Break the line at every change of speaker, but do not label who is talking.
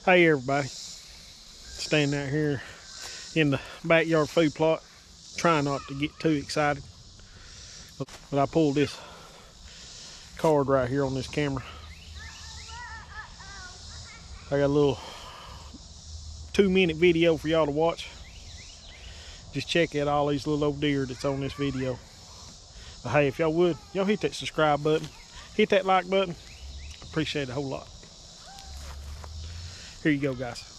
Hey everybody, standing out here in the backyard food plot, trying not to get too excited, but I pulled this card right here on this camera. I got a little 2-minute video for y'all to watch. Just check out all these little old deer that's on this video. But hey, if y'all would, y'all hit that subscribe button, hit that like button. I appreciate it a whole lot. Here you go, guys.